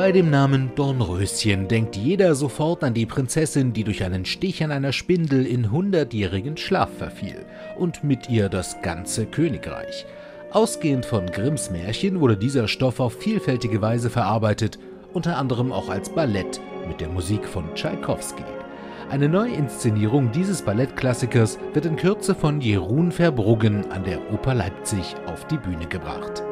Bei dem Namen Dornröschen denkt jeder sofort an die Prinzessin, die durch einen Stich an einer Spindel in 100-jährigen Schlaf verfiel und mit ihr das ganze Königreich. Ausgehend von Grimms Märchen wurde dieser Stoff auf vielfältige Weise verarbeitet, unter anderem auch als Ballett mit der Musik von Tschaikowski. Eine Neuinszenierung dieses Ballettklassikers wird in Kürze von Jeroen Verbruggen an der Oper Leipzig auf die Bühne gebracht.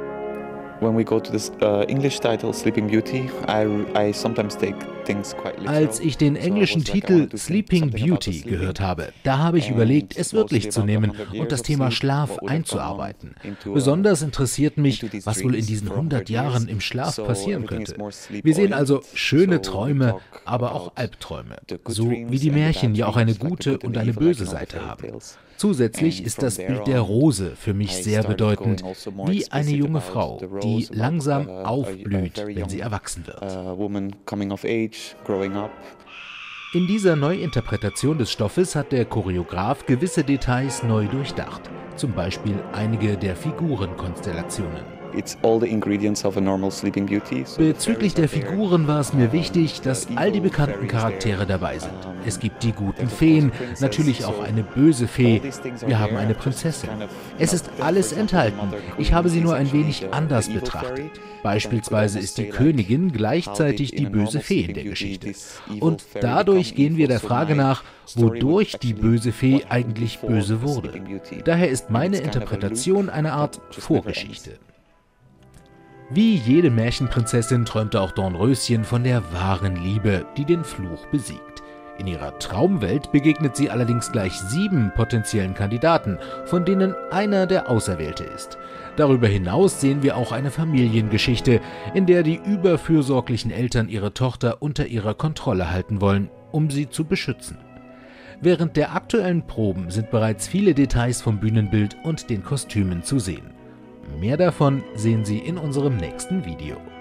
Als ich den englischen Titel Sleeping Beauty gehört habe, da habe ich überlegt, es wörtlich zu nehmen und das Thema Schlaf einzuarbeiten. Besonders interessiert mich, was wohl in diesen 100 Jahren im Schlaf passieren könnte. Wir sehen also schöne Träume, aber auch Albträume, so wie die Märchen ja auch eine gute und eine böse Seite haben. Zusätzlich ist das Bild der Rose für mich sehr bedeutend, wie eine junge Frau, die langsam aufblüht, wenn sie erwachsen wird. In dieser Neuinterpretation des Stoffes hat der Choreograf gewisse Details neu durchdacht, zum Beispiel einige der Figurenkonstellationen. Bezüglich der Figuren war es mir wichtig, dass all die bekannten Charaktere dabei sind. Es gibt die guten Feen, natürlich auch eine böse Fee, wir haben eine Prinzessin. Es ist alles enthalten, ich habe sie nur ein wenig anders betrachtet. Beispielsweise ist die Königin gleichzeitig die böse Fee in der Geschichte. Und dadurch gehen wir der Frage nach, wodurch die böse Fee eigentlich böse wurde. Daher ist meine Interpretation eine Art Vorgeschichte. Wie jede Märchenprinzessin träumte auch Dornröschen von der wahren Liebe, die den Fluch besiegt. In ihrer Traumwelt begegnet sie allerdings gleich 7 potenziellen Kandidaten, von denen einer der Auserwählte ist. Darüber hinaus sehen wir auch eine Familiengeschichte, in der die überfürsorglichen Eltern ihre Tochter unter ihrer Kontrolle halten wollen, um sie zu beschützen. Während der aktuellen Proben sind bereits viele Details vom Bühnenbild und den Kostümen zu sehen. Mehr davon sehen Sie in unserem nächsten Video.